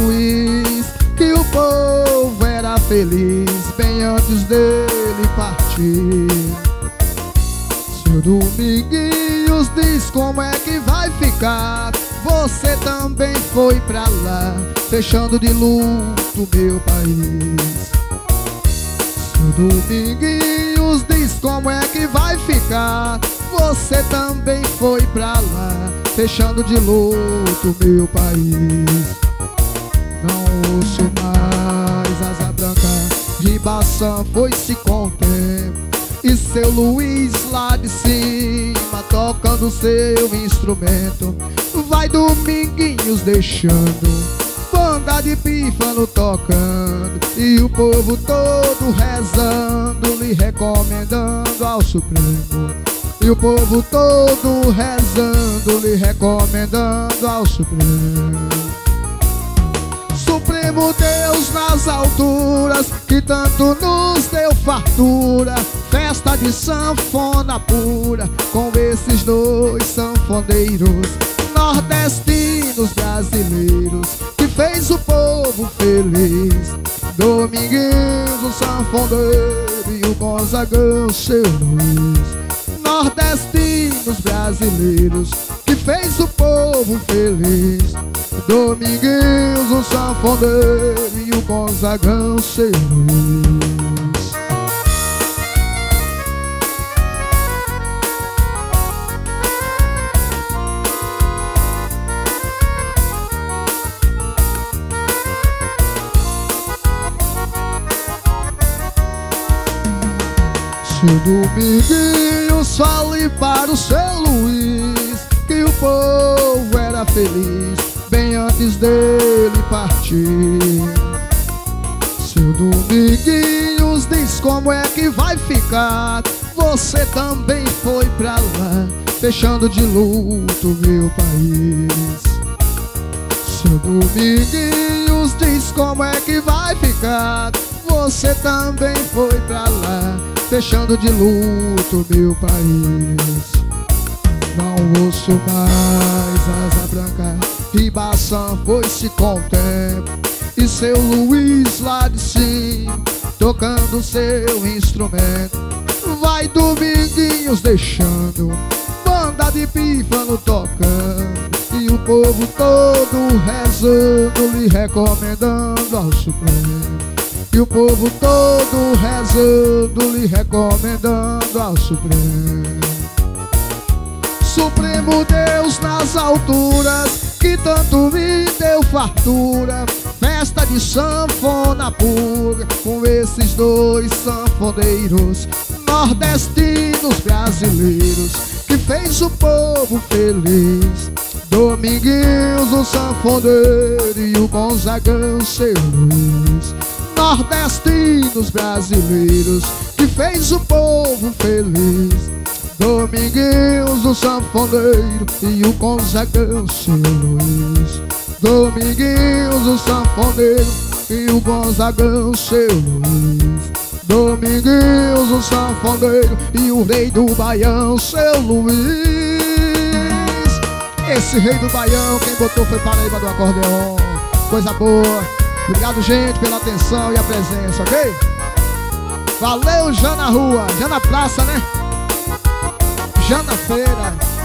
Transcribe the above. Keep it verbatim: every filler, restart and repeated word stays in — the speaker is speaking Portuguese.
Luís, que o povo era feliz bem antes dele partir. Seu Dominguinhos diz como é que vai ficar. Você também foi pra lá, fechando de luto meu país. Seu Dominguinhos diz como é que vai ficar. Você também foi pra lá, fechando de luto meu país. Não ouço mais Asa Branca, Ribação foi-se com o tempo. E seu Luís lá de cima tocando seu instrumento. Vai Dominguinhos deixando banda de pífano tocando, e o povo todo rezando, lhe recomendando ao Supremo. E o povo todo rezando, lhe recomendando ao Supremo. Supremo Deus nas alturas, que tanto nos deu fartura. Festa de sanfona pura, com esses dois sanfoneiros nordestinos brasileiros, que fez o povo feliz. Dominguinhos, o sanfoneiro, e o Gonzagão, seu Luís. Nordestinos brasileiros, que fez o povo feliz. Dominguinhos, o sanfoneiro, e o Gonzagão, seu Luís. Seu Dominguinhos, fale para o seu Luís, que o povo era feliz bem antes dele partir. Seu Dominguinhos diz como é que vai ficar. Você também foi pra lá, fechando de luto meu país. Seu Dominguinhos diz como é que vai ficar. Você também foi pra lá, fechando de luto meu país. Não ouço mais Asa Branca, Ribação foi-se com o tempo. E seu Luís lá de cima tocando seu instrumento. Vai Dominguinhos deixando banda de pífano tocando, e o povo todo rezando, lhe recomendando ao Supremo. E o povo todo rezando, lhe recomendando ao Supremo. Supremo Deus nas alturas, que tanto me deu fartura. Festa de sanfona pura, com esses dois sanfoneiros nordestinos brasileiros, que fez o povo feliz. Dominguinhos, o sanfoneiro, e o Gonzagão, seu Luís. Nordestinos brasileiros, que fez o povo feliz. Dominguinhos, o sanfoneiro, e o Gonzagão, seu Luís. Dominguinhos, o sanfoneiro, e o Gonzagão, seu Luís. Dominguinhos, o sanfoneiro, e o rei do Baião, seu Luís. Esse rei do Baião, quem botou foi Paraíba do acordeon. Coisa boa. Obrigado, gente, pela atenção e a presença, ok? Valeu, já na rua, já na praça, né? Já na feira.